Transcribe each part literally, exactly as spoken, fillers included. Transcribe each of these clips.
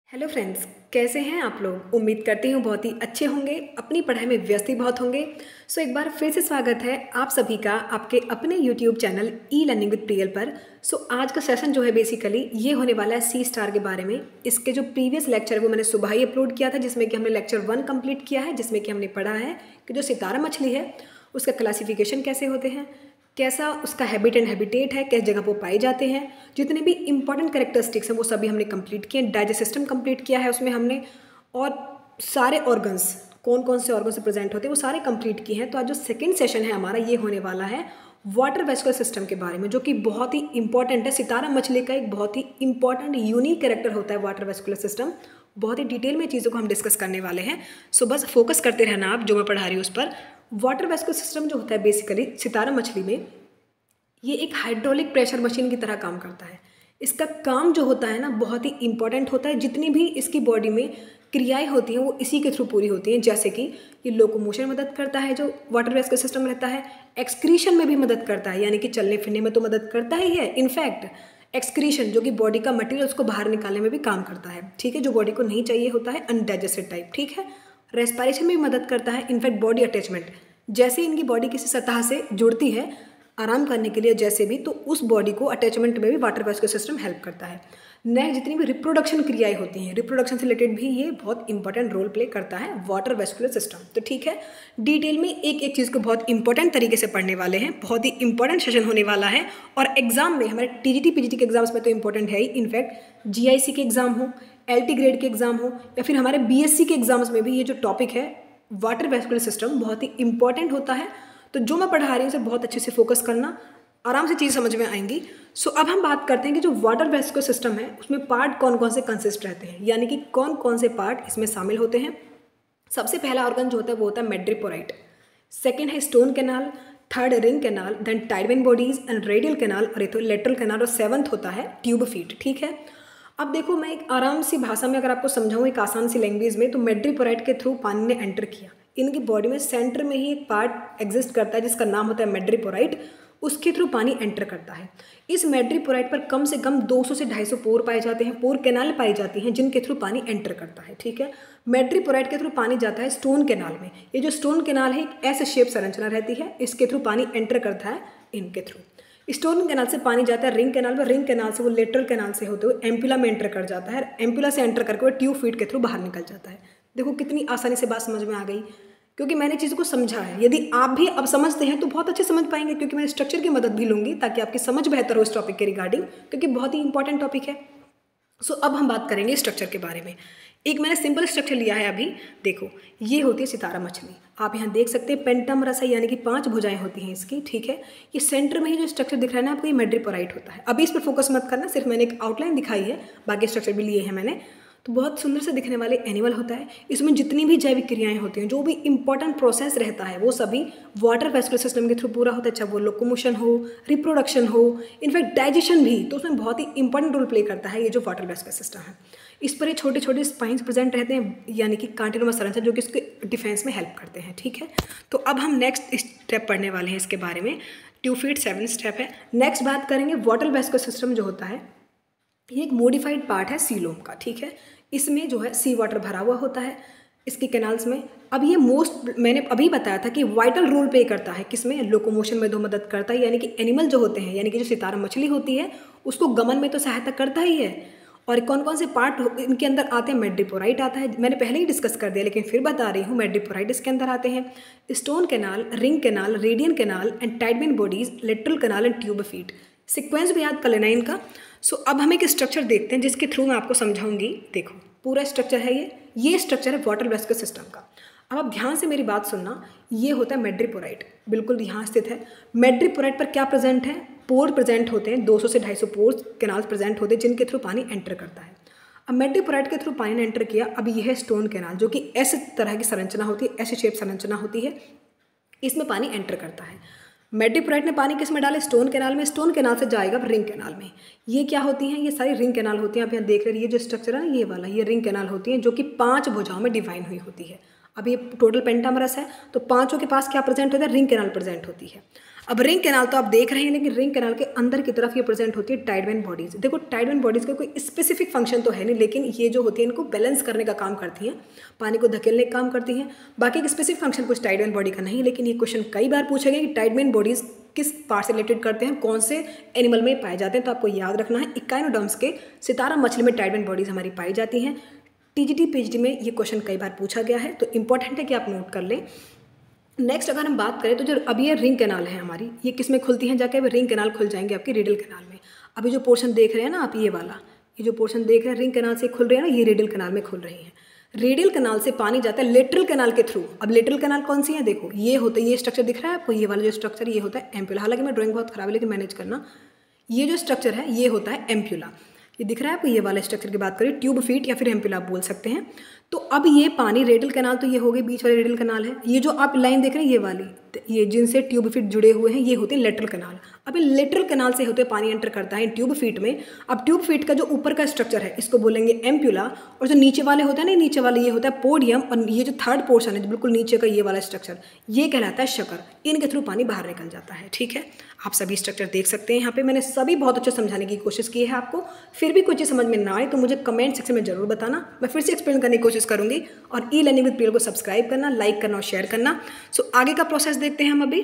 Hello friends, कैसे हैं आप लोग। उम्मीद करती हूँ बहुत ही अच्छे होंगे, अपनी पढ़ाई में व्यस्त ही बहुत होंगे। सो एक बार फिर से स्वागत है आप सभी का आपके अपने YouTube channel e learning with Priyal पर। सो आज का सेशन जो है बेसिकली ये होने वाला है सी स्टार के बारे में। इसके जो प्रीवियस लेक्चर है वो मैंने सुबह ही अपलोड किया था, जिसमें कि हमने लेक्चर वन कंप्लीट किया है, जिसमें कि हमने पढ़ा है कि जो सितारा मछली है उसका क्लासिफिकेशन कैसे होते हैं, कैसा उसका हैबिट एंड हैबिटेट है, किस जगह वो पाए जाते हैं, जितने भी इंपॉर्टेंट कैरेक्टरिस्टिक्स हैं वो सभी हमने कंप्लीट किए। डाइजेस्ट सिस्टम कंप्लीट किया है उसमें हमने, और सारे ऑर्गन्स कौन कौन से ऑर्गन से प्रेजेंट होते हैं वो सारे कंप्लीट किए हैं। तो आज जो सेकंड सेशन है हमारा ये होने वाला है वाटर वेस्कुलर सिस्टम के बारे में, जो कि बहुत ही इंपॉर्टेंट है। सितारा मछली का एक बहुत ही इंपॉर्टेंट यूनिक कैरेक्टर होता है वाटर वेस्कुलर सिस्टम। बहुत ही डिटेल में चीज़ों को हम डिस्कस करने वाले हैं। सो बस फोकस करते रहना आप जो मैं पढ़ा रही हूँ उस पर। वाटर वेस्कुलर सिस्टम जो होता है बेसिकली सितारा मछली में, ये एक हाइड्रोलिक प्रेशर मशीन की तरह काम करता है। इसका काम जो होता है ना बहुत ही इंपॉर्टेंट होता है। जितनी भी इसकी बॉडी में क्रियाएं होती हैं वो इसी के थ्रू पूरी होती हैं। जैसे कि ये लोकोमोशन में मदद करता है, जो वाटर वेस्कुलर सिस्टम रहता है। एक्सक्रीशन में भी मदद करता है, यानी कि चलने फिरने में तो मदद करता ही है। इनफैक्ट एक्सक्रीशन जो कि बॉडी का मटेरियल उसको बाहर निकालने में भी काम करता है, ठीक है, जो बॉडी को नहीं चाहिए होता है, अनडाइजेस्टेड टाइप, ठीक है। रेस्पिरेशन में भी मदद करता है। इनफैक्ट बॉडी अटैचमेंट, जैसे इनकी बॉडी किसी सतह से जुड़ती है आराम करने के लिए जैसे भी, तो उस बॉडी को अटैचमेंट में भी वाटर वेस्कुलर सिस्टम हेल्प करता है। नेक्स्ट जितनी भी रिप्रोडक्शन क्रियाएं होती हैं, रिप्रोडक्शन से रिलेटेड भी ये बहुत इंपॉर्टेंट रोल प्ले करता है वाटर वेस्कुलर सिस्टम। तो ठीक है, डिटेल में एक एक चीज़ को बहुत इंपॉर्टेंट तरीके से पढ़ने वाले हैं। बहुत ही इंपॉर्टेंट सेशन होने वाला है, और एग्जाम में हमारे टीजीटी पीजीटी के एग्जाम्स में तो इंपॉर्टेंट है ही। इनफैक्ट जीआईसी के एग्जाम हो, एलटी ग्रेड के एग्जाम हो, या फिर हमारे बीएससी के एग्जाम्स में भी ये जो टॉपिक है वाटर वेस्कुलर सिस्टम बहुत ही इंपॉर्टेंट होता है। तो जो मैं पढ़ा रही हूँ उसे बहुत अच्छे से फोकस करना, आराम से चीज़ समझ में आएंगी। सो अब हम बात करते हैं कि जो वाटर वेस्कुलर सिस्टम है उसमें पार्ट कौन कौन से कंसिस्ट रहते हैं, यानी कि कौन कौन से पार्ट इसमें शामिल होते हैं। सबसे पहला ऑर्गन जो होता है वो होता है मेड्रिपोराइट, सेकेंड है stone canal, third ring canal, then Tiedemann bodies and radial canal और लेटरल कैनाल, और सेवंथ होता है ट्यूब फीट, ठीक है। अब देखो मैं एक आराम सी भाषा में अगर आपको समझाऊँ, एक आसान सी लैंग्वेज में, तो मेड्रिपोराइट के थ्रू पानी ने एंटर किया। इनकी बॉडी में सेंटर में ही एक पार्ट एग्जिस्ट करता है जिसका नाम होता है मेड्रिपोराइट, उसके थ्रू पानी एंटर करता है। इस मेड्रिपोराइट पर कम से कम दो सौ से ढाई सौ पोर पाए जाते हैं, पोर कैनाल पाई जाती हैं जिनके थ्रू पानी एंटर करता है, ठीक है। मेड्रिपोराइट के थ्रू पानी जाता है स्टोन कैनाल में। ये जो स्टोन कैनाल है एक ऐसे शेप संरचना रहती है, इसके थ्रू पानी एंटर करता है इनके थ्रू। स्टोन कैनाल से पानी जाता है रिंग कैनाल में, रिंग कैनाल से वो लेटरल कैनाल से होते हुए एम्पुला में एंटर कर जाता है, एम्पुला से एंटर करके वो ट्यूब फीट के थ्रू बाहर निकल जाता है। देखो कितनी आसानी से बात समझ में आ गई, क्योंकि मैंने चीज़ को समझा है। यदि आप भी अब समझते हैं तो बहुत अच्छे समझ पाएंगे, क्योंकि मैं स्ट्रक्चर की मदद भी लूँगी ताकि आपकी समझ बेहतर हो इस टॉपिक के रिगार्डिंग, क्योंकि बहुत ही इंपॉर्टेंट टॉपिक है। सो अब हम बात करेंगे स्ट्रक्चर के बारे में। एक मैंने सिंपल स्ट्रक्चर लिया है अभी, देखो ये होती है सितारा मछली। आप यहाँ देख सकते हैं पेंटामरस है, यानी कि पांच भुजाएं होती हैं इसकी, ठीक है। ये सेंटर में ही जो स्ट्रक्चर दिख रहा है ना आपको, ये मेड्रिपोराइट होता है। अभी इस पर फोकस मत करना, सिर्फ मैंने एक आउटलाइन दिखाई है, बाकी स्ट्रक्चर भी लिए हैं मैंने। तो बहुत सुंदर से दिखने वाले एनिमल होता है। इसमें जितनी भी जैविक क्रियाएं होती हैं, जो भी इंपॉर्टेंट प्रोसेस रहता है, वो सभी वाटर वेस्कुलर सिस्टम के थ्रू पूरा होता है। चाहे वो लोकोमोशन हो, रिप्रोडक्शन हो, इनफैक्ट डाइजेशन भी, तो उसमें बहुत ही इंपॉर्टेंट रोल प्ले करता है ये जो वाटर वेस्कुलर सिस्टम है। इस पर ये छोटे छोटे स्पाइंस प्रेजेंट रहते हैं, यानी कि कांटिनुमा संरचना, जो कि इसके डिफेंस में हेल्प करते हैं, ठीक है। तो अब हम नेक्स्ट स्टेप पढ़ने वाले हैं इसके बारे में। ट्यूब फीट सेवन स्टेप है। नेक्स्ट बात करेंगे वाटर वेस्कुलर सिस्टम जो होता है, ये एक मॉडिफाइड पार्ट है सीलोम का, ठीक है। इसमें जो है सी वाटर भरा हुआ होता है इसके कैनाल्स में। अब ये मोस्ट मैंने अभी बताया था कि वाइटल रोल प्ले करता है किसमें, लोकोमोशन में तो मदद करता है, यानी कि एनिमल जो होते हैं, यानी कि जो सितारा मछली होती है उसको गमन में तो सहायता करता ही है। और कौन कौन से पार्ट इनके अंदर आते हैं, मेड्रिपोराइट आता है, मैंने पहले ही डिस्कस कर दिया लेकिन फिर बता रही हूँ। मेड्रिपोराइट इसके अंदर आते हैं, stone canal, ring canal, radial canal and Tiedemann bodies, lateral canal and tube feet. Sequence भी याद कर लेना इनका। सो so, अब हम एक स्ट्रक्चर देखते हैं जिसके थ्रू मैं आपको समझाऊंगी। देखो पूरा स्ट्रक्चर है ये ये स्ट्रक्चर है वाटर वेस्कुलर सिस्टम का। अब आप ध्यान से मेरी बात सुनना। ये होता है मेड्रिपोराइट, बिल्कुल यहाँ स्थित है। मेड्रिपोराइट पर क्या प्रेजेंट है, पोर प्रेजेंट होते हैं, दो सौ से ढाई सौ पोर्स कैनाल्स प्रेजेंट होते हैं जिनके थ्रू पानी एंटर करता है। अब मेड्रिपोराइट के थ्रू पानी ने एंटर किया। अब यह है स्टोन कैनाल, जो कि ऐसे तरह की संरचना होती है, ऐसे शेप संरचना होती है, इसमें पानी एंटर करता है। मेड्रिपोराइट ने पानी किस में डाले, स्टोन कैनाल में। स्टोन कैनाल से जाएगा रिंग कैनाल में। ये क्या होती हैं, ये सारी रिंग कैनाल होती हैं। आप यहाँ देख रहे हैं ये जो स्ट्रक्चर है ना, ये वाला, ये रिंग कैनाल होती है, जो कि पांच भुजाओं में डिवाइन हुई होती है। अब ये टोटल पेंटामरस है, तो पांचों के पास क्या प्रेजेंट होता है, रिंग कैनाल प्रेजेंट होती है। अब रिंग कैनाल तो आप देख रहे हैं, लेकिन रिंग कैनाल के अंदर की तरफ ये प्रेजेंट होती है टाइडवेन बॉडीज। देखो टाइडवेन बॉडीज का कोई स्पेसिफिक फंक्शन तो है नहीं, लेकिन ये जो होती है इनको बैलेंस करने का काम करती हैं, पानी को धकेलने का काम करती हैं। बाकी एक स्पेसिफिक फंक्शन कुछ टाइडवेन बॉडी का नहीं, लेकिन ये क्वेश्चन कई बार पूछा गया कि टाइडवेन बॉडीज किस पार्ट से रिलेटेड करते हैं, कौन से एनिमल में पाए जाते हैं। तो आपको याद रखना है इक्वाइनोडर्म्स के सितारा मछली में टाइडवेन बॉडीज हमारी पाई जाती हैं। टीजीटी पीएचडी में ये क्वेश्चन कई बार पूछा गया है, तो इंपॉर्टेंट है कि आप नोट कर लें। नेक्स्ट अगर हम बात करें तो जो अब ये रिंग कैनाल है हमारी, ये किस में खुलती हैं, जाके रिंग कैनाल खुल जाएंगे आपकी रेडियल कैनाल में। अभी जो पोर्शन देख रहे हैं ना आप, ये वाला ये जो पोर्शन देख रहे हैं रिंग कैनाल से खुल रहे हैं ना, ये रेडियल कैनाल में खुल रही हैं। रेडियल कैनाल से पानी जाता है लेटरल कैनाल के थ्रू। अब लेटरल कैनाल कौन सी है, देखो ये होता है, ये स्ट्रक्चर दिख रहा है आपको, ये वाला जो स्ट्रक्चर ये होता है एम्प्यूला। हालांकि मैं ड्राइंग बहुत खराब है, लेकिन मैनेज करना। ये जो स्ट्रक्चर है ये होता है एम्प्यूला। ये दिख रहा है आपको, ये वाला स्ट्रक्चर की बात करें, ट्यूब फीट या फिर एम्प्यूला आप बोल सकते हैं। तो अब ये पानी रेडियल कैनाल तो ये हो गई, बीच वाले रेडियल कैनाल है। ये जो आप लाइन देख रहे हैं ये वाली, ये जिनसे ट्यूब फीट जुड़े हुए हैं ये होते हैं लेटरल कैनाल। अब ये लेटरल कैनाल से होते पानी एंटर करता है ट्यूब फीट में। अब ट्यूब फीट का जो ऊपर का स्ट्रक्चर है इसको बोलेंगे एम्प्यूला, और जो नीचे वाले होता है ना, नीचे वाले ये होता है पोडियम, और ये जो थर्ड पोर्शन है जो बिल्कुल नीचे का ये वाला स्ट्रक्चर ये कहलाता है शकर। इनके थ्रू पानी बाहर निकल जाता है। ठीक है, आप सभी स्ट्रक्चर देख सकते हैं यहाँ पे। मैंने सभी बहुत अच्छे समझाने की कोशिश की है आपको। फिर भी कुछ चीज़ समझ में ना आए तो मुझे कमेंट सेक्शन में जरूर बताना, मैं फिर से एक्सप्लेन करने की कोशिश करूँगी। और ई लर्निंग विद प्रियल को सब्सक्राइब करना, लाइक करना और शेयर करना। सो आगे का प्रोसेस देखते हैं हम। अभी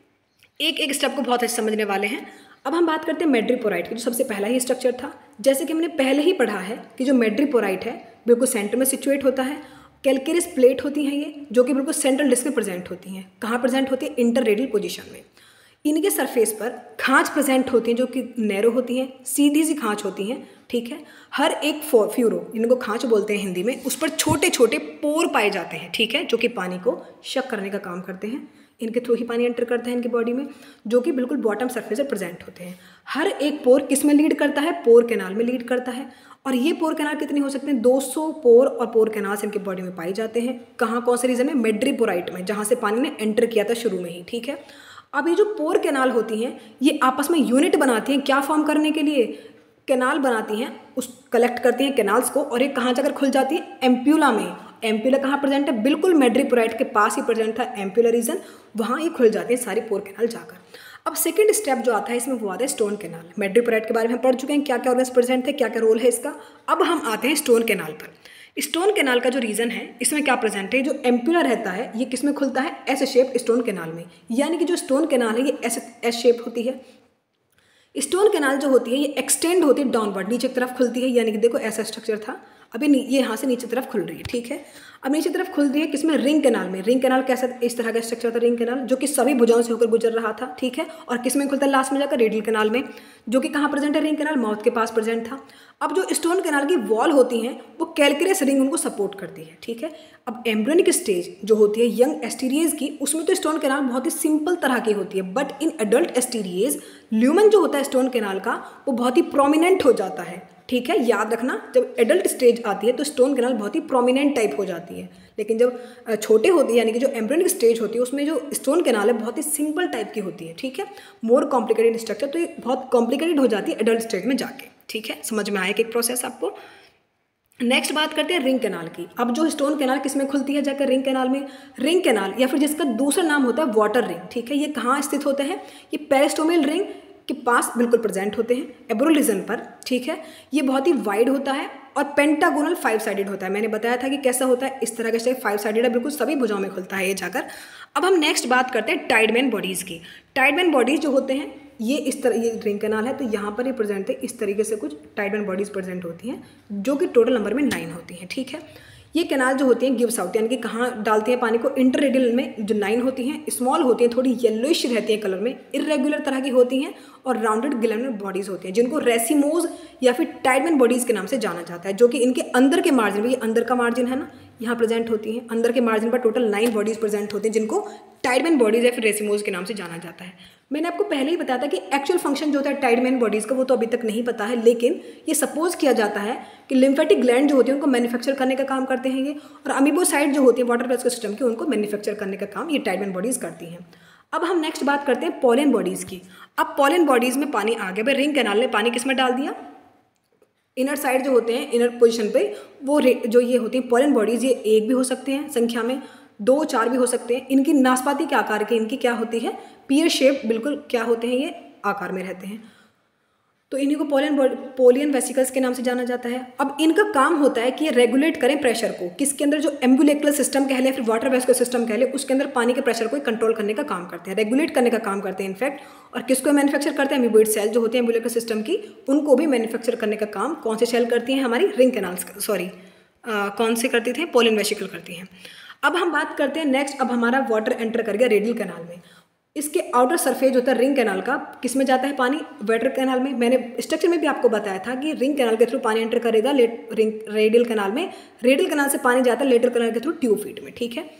एक एक स्टेप को बहुत अच्छे समझने वाले हैं। अब हम बात करते हैं मैड्रीपोराइट की, जो सबसे पहला ही स्ट्रक्चर था। जैसे कि हमने पहले ही पढ़ा है कि जो मैड्रीपोराइट है बिल्कुल सेंटर में सिचुएट होता है। कैलकेरियस प्लेट होती हैं ये, जो कि बिल्कुल सेंट्रल डिस्क में प्रेजेंट होती हैं। कहाँ प्रेजेंट होती है, इंटर रेडियल पोजीशन में। इनके सरफेस पर खांच प्रेजेंट होती हैं, जो कि नैरो होती हैं, सीधी सी खांच होती हैं। ठीक है, हर एक फ्यूरो, इनको खांच बोलते हैं हिंदी में, उस पर छोटे छोटे पोर पाए जाते हैं। ठीक है, जो कि पानी को शक करने का काम करते हैं। इनके थ्रू ही पानी एंटर करता है इनकी बॉडी में, जो कि बिल्कुल बॉटम सरफेस पर प्रेजेंट होते हैं। हर एक पोर किस में लीड करता है, पोर कैनाल में लीड करता है। और ये पोर कैनाल कितने हो सकते हैं, दो सौ पोर और पोर कैनाल्स इनके बॉडी में पाए जाते हैं। कहाँ, कौन से रीजन में, मैड्रीपोराइट में, जहाँ से पानी ने एंटर किया था शुरू में ही। ठीक है, अब ये जो पोर कैनाल होती हैं ये आपस में यूनिट बनाती हैं, क्या फॉर्म करने के लिए, कैनाल बनाती हैं, उस कलेक्ट करती हैं कैनाल्स को, और ये कहाँ जाकर खुल जाती है, एम्प्यूला में। एम्प्यूला कहाँ प्रेजेंट है, बिल्कुल मैड्रीपोराइट के पास ही प्रेजेंट था एम्प्यूला रीजन, वहाँ ये खुल जाती है सारी पोर कैनाल जाकर। अब सेकंड स्टेप जो आता है इसमें वो आता है स्टोन कैनाल। मैड्रीपोराइट के बारे में हम पढ़ चुके हैं, क्या क्या ऑर्गन्स प्रेजेंट थे, क्या क्या रोल है इसका। अब हम आते हैं स्टोन कैनाल पर। स्टोन कैनाल का जो रीजन है इसमें क्या प्रेजेंट है, जो एम्प्यूला रहता है ये किस में खुलता है, एस शेप स्टोन कैनाल में। यानी कि जो स्टोन कैनाल है ये एस एस शेप होती है। स्टोन कैनाल जो होती है ये एक्सटेंड होती है डाउनवर्ड, नीचे की तरफ खुलती है। यानी कि देखो ऐसा स्ट्रक्चर था, अभी ये यहाँ से नीचे तरफ खुल रही है। ठीक है, अब नीचे तरफ खुल रही है किसमें, रिंग कैनाल में। रिंग कैनाल कैसा, इस तरह का स्ट्रक्चर था रिंग कैनाल, जो कि सभी भुजाओं से होकर गुजर रहा था। ठीक है, और किसमें खुलता है लास्ट में जाकर, रेडियल कैनाल में, जो कि कहाँ प्रेजेंट है, रिंग कैनाल माउथ के पास प्रेजेंट था। अब जो स्टोन कैनाल की वॉल होती हैं वो कैलकेरियस रिंग उनको सपोर्ट करती है। ठीक है, अब एम्ब्रियोनिक स्टेज जो होती है यंग एस्टीरियज की, उसमें तो स्टोन कैनाल बहुत ही सिंपल तरह की होती है। But in adult Asterias lumen जो होता है स्टोन कैनाल का वो बहुत ही प्रोमिनेंट हो जाता है। ठीक है, याद रखना, जब एडल्ट स्टेज आती है तो स्टोन कैनाल बहुत ही प्रोमिनेंट टाइप हो जाती है, लेकिन जब छोटे होती है यानी कि जो एम्ब्रियोनिक स्टेज होती है उसमें जो स्टोन कैनाल है बहुत ही सिंपल टाइप की होती है। ठीक है, मोर कॉम्प्लिकेटेड स्ट्रक्चर, तो ये बहुत कॉम्प्लिकेटेड हो जाती है एडल्ट स्टेज में जाके। ठीक है, समझ में आया कि एक प्रोसेस आपको। नेक्स्ट बात करते हैं रिंग कैनाल की। अब जो स्टोन कैनाल किसमें खुलती है, जाकर रिंग कैनाल में। रिंग कैनाल या फिर जिसका दूसरा नाम होता है वाटर रिंग। ठीक है, ये कहाँ स्थित होते हैं, ये पेरिस्टोमियल रिंग के पास बिल्कुल प्रेजेंट होते हैं, एब्रोल रीजन पर। ठीक है, ये बहुत ही वाइड होता है और पेंटागोनल फाइव साइडेड होता है। मैंने बताया था कि कैसा होता है, इस तरह का शेप फाइव साइडेड है, बिल्कुल सभी भुजाओं में खुलता है ये जाकर। अब हम नेक्स्ट बात करते हैं टाइडवेन बॉडीज़ की। टाइडवेन बॉडीज़ जो होते हैं ये इस तरह, ये रिंग कैनाल है तो यहाँ पर ये प्रेजेंट है, इस तरीके से कुछ टाइडवेन बॉडीज़ प्रेजेंट होती हैं, जो कि टोटल नंबर में नाइन होती हैं। ठीक है, ये कैनाल जो होती हैं गिव्स आउट, यानी कि कहाँ डालती हैं पानी को, इंटररेडियल में जो नाइन होती हैं, स्मॉल होती हैं, थोड़ी येलोइश रहती हैं कलर में, इरेगुलर तरह की होती हैं, और राउंडेड ग्लैंडुलर बॉडीज़ होती हैं, जिनको रेसिमोज या फिर टाइडवेन बॉडीज़ के नाम से जाना जाता है, जो कि इनके अंदर के मार्जिन में, ये अंदर का मार्जिन है ना, यहाँ प्रेजेंट होती हैं। अंदर के मार्जिन पर टोटल नाइन बॉडीज़ प्रेजेंट होती हैं, जिनको टाइडवेन बॉडीज़ या फिर रेसिमोज के नाम से जाना जाता है। मैंने आपको पहले ही बताया था कि एक्चुअल फंक्शन जो होता है टाइडवेन बॉडीज़ का वो तो अभी तक नहीं पता है, लेकिन ये सपोज किया जाता है कि लिम्फेटिक ग्लैंड जो होती है उनको मैन्युफैक्चर करने का काम करते हैं ये, और अमीबोसाइट जो होती है वाटर वेस्कुलर सिस्टम की, उनको मैन्युफैक्चर करने का काम ये टाइडवेन बॉडीज़ करती हैं। अब हम नेक्स्ट बात करते हैं पॉलन बॉडीज़ की। अब पॉलन बॉडीज़ में पानी आ गया, भाई रिंग कैनाल ने पानी किस में डाल दिया, इनर साइड जो होते हैं, इनर पोजीशन पे वो जो ये होती हैं पॉलन बॉडीज़, ये एक भी हो सकते हैं संख्या में, दो चार भी हो सकते हैं। इनकी नाशपाती के आकार के इनकी क्या होती है, पीयर शेप, बिल्कुल क्या होते हैं ये, आकार में रहते हैं। तो इन्हीं को पोलियन पोलियन वेसिकल्स के नाम से जाना जाता है। अब इनका काम होता है कि ये रेगुलेट करें प्रेशर को, किसके अंदर, जो एम्बुलेक्युलर सिस्टम कह ले, फिर वाटर वेस्कुलर सिस्टम कह ले, उसके अंदर पानी के प्रेशर को कंट्रोल करने का काम करते हैं, रेगुलेट करने का काम करते हैं इनफैक्ट। और किसको मैन्युफैक्चर करते हैं, एमीबोइड सेल जो होती है एम्बुलेक्युलर सिस्टम की, उनको भी मैन्युफैक्चर करने का काम कौन से सेल करती हैं, हमारी रिंग कैनाल्स, सॉरी कौन से करती थे, पोलियन वेसिकल करती हैं। अब हम बात करते हैं नेक्स्ट, अब हमारा वाटर एंटर कर गया रेडियल कैनाल में। इसके आउटर सरफेस होता है रिंग कैनाल का, किस में जाता है पानी, वाटर कैनाल में। मैंने स्ट्रक्चर में भी आपको बताया था कि रिंग कैनाल के थ्रू पानी एंटर करेगा लेट रिंग रेडियल कैनाल में, रेडियल कैनाल से पानी जाता है लेटरल कैनाल के थ्रू ट्यूब फीट में, ठीक है।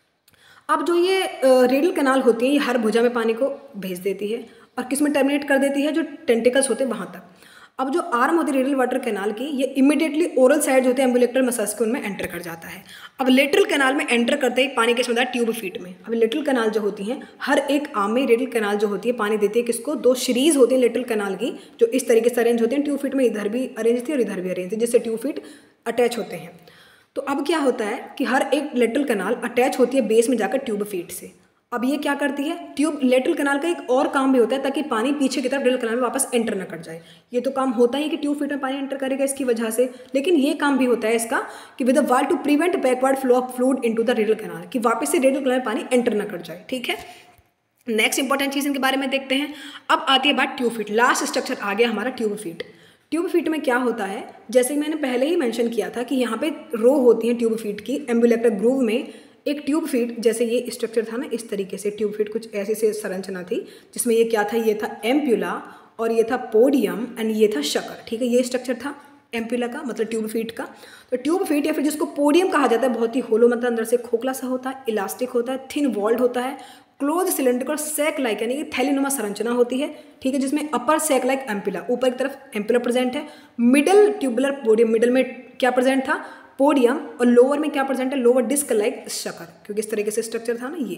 अब जो ये रेडियल कैनाल होती है ये हर भुजा में पानी को भेज देती है और किस में टर्मिनेट कर देती है, जो टेंटिकल्स होते हैं वहाँ तक। अब जो आर्म होती है रेडियल वाटर कैनाल की, ये इमीडिएटली ओरल साइड होते हैं एम्बुलेक्युलर मसल्स के, उनमें एंटर कर जाता है। अब लेटरल कैनाल में एंटर करते ही पानी किस में जाता है, ट्यूब फीट में। अब लेटरल कैनाल जो होती हैं, हर एक आर्म में रेडियल कैनाल जो होती है पानी देती है किसको, दो सीरीज होती है लेटरल कैनाल की, जो इस तरीके से अरेंज होते हैं ट्यूब फीट में, इधर भी अरेंज थी और इधर भी अरेंज थी, जिससे ट्यूब फीट अटैच होते हैं। तो अब क्या होता है कि हर एक लेटरल कैनाल अटैच होती है बेस में जाकर ट्यूब फीट से। अब ये क्या करती है, ट्यूब लेटरल कैनाल का एक और काम भी होता है ताकि पानी पीछे की तरफ रेडियल कैनाल में वापस एंटर न कर जाए। ये तो काम होता ही कि ट्यूब फीट में पानी एंटर करेगा इसकी वजह से, लेकिन ये काम भी होता है इसका कि with the wall to prevent backward flow of fluid into the radial canal, कि वापस से रेडियल कैनाल में पानी एंटर न कर जाए, ठीक है। नेक्स्ट इंपॉर्टेंट चीज़ इनके बारे में देखते हैं। अब आती है बात ट्यूब फीट, लास्ट स्ट्रक्चर आ गया हमारा ट्यूब फीट। ट्यूब फीट में क्या होता है, जैसे मैंने पहले ही मेंशन किया था कि यहाँ पे रो होती है ट्यूब फीट की, एम्बुलेक्युलर ग्रूव में एक ट्यूब फीट, जैसे ये स्ट्रक्चर था ना इस तरीके से, ट्यूब फीट कुछ ऐसी से संरचना थी जिसमें ये क्या था, ये था एम्प्यूला और ये था पोडियम एंड ये था शकर, ठीक है। ये स्ट्रक्चर था एम्प्यूला का, मतलब ट्यूब फीट का। तो ट्यूब फीट या फिर जिसको पोडियम कहा जाता है, बहुत ही होलो, मतलब अंदर से खोखला सा होता है, इलास्टिक होता है, थिन वॉल्ड होता है, क्लोज सिलेंड्रिकल सैक लाइक यानी कि थैलीनुमा संरचना होती है, ठीक है, जिसमें अपर सैक लाइक एम्प्यूला, ऊपर की तरफ एम्प्यूला प्रेजेंट है, मिडल ट्यूबुलर पोडियम, मिडल में क्या प्रेजेंट था, पोडियम, और लोअर में क्या प्रेजेंट है, लोअर डिस्क लाइक शकर, क्योंकि इस तरीके से स्ट्रक्चर था ना, ये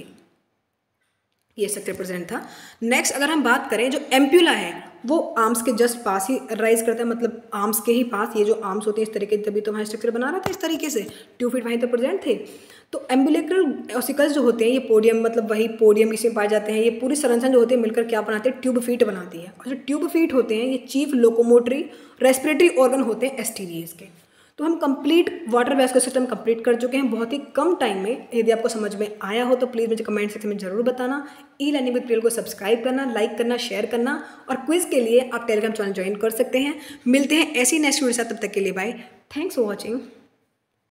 ये स्ट्रक्चर प्रेजेंट था। नेक्स्ट अगर हम बात करें, जो एम्प्यूला है वो आर्म्स के जस्ट पास ही राइज करता है, मतलब आर्म्स के ही पास, ये जो आर्म्स होते हैं इस तरीके, तभी तो वहाँ स्ट्रक्चर बना रहा था इस तरीके से, ट्यूब फीट वहीं तो प्रेजेंट थे। तो एम्बुलेक्युलर वेसिकल्स जो होते हैं, ये पोडियम, मतलब वही पोडियम इसमें पाए जाते हैं, ये पूरी संरचना जो होती है मिलकर क्या बनाते हैं, ट्यूब फीट बनाती है। और जो ट्यूब फीट होते हैं ये चीफ लोकोमोटरी रेस्पिरेटरी ऑर्गन होते हैं एसटीडीएस के। तो हम complete water vascular system complete कर चुके हैं बहुत ही कम टाइम में। यदि आपको समझ में आया हो तो प्लीज़ मुझे कमेंट सेक्शन में जरूर बताना। ई लर्निंग विद प्रियल को सब्सक्राइब करना, लाइक करना, शेयर करना, और क्विज के लिए आप टेलीग्राम चैनल ज्वाइन कर सकते हैं। मिलते हैं ऐसी नेक्स्ट वीडियो के साथ, तब तक के लिए बाय, थैंक्स फॉर वॉचिंग।